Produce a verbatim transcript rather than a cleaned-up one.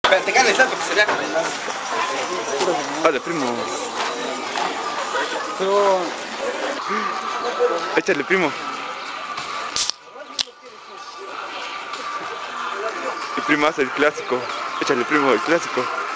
Pero te cae el salto que se vea con el lado. Vale, primo. Pero... Échale, primo. Y primo hace el clásico. Échale, primo, el clásico.